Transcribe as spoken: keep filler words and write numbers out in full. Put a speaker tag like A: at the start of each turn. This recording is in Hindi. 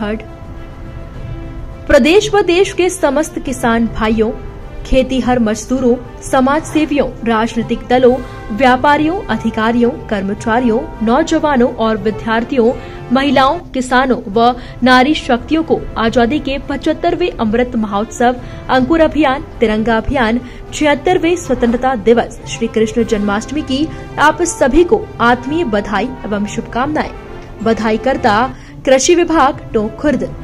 A: खड़। प्रदेश व देश के समस्त किसान भाइयों, खेतीहर मजदूरों, समाज सेवियों, राजनीतिक दलों, व्यापारियों, अधिकारियों, कर्मचारियों, नौजवानों और विद्यार्थियों, महिलाओं, किसानों व नारी शक्तियों को आजादी के पचहत्तरवें अमृत महोत्सव, अंकुर अभियान, तिरंगा अभियान, छिहत्तरवें स्वतंत्रता दिवस, श्री कृष्ण जन्माष्टमी की आप सभी को आत्मीय बधाई एवं शुभकामनाएं। बधाई करता कृषि विभाग टोंक खुर्द।